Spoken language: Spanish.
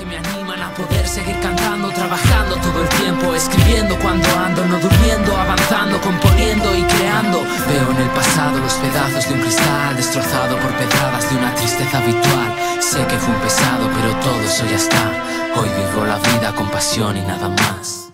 que me animan a poder seguir cantando, trabajando todo el tiempo, escribiendo cuando ando, no durmiendo, avanzando, componiendo y creando. Veo en el pasado los pedazos de un cristal destrozado por pedradas de una tristeza habitual. Sé que fue un pesado, pero todo eso ya está. Hoy vivo la vida con pasión y nada más.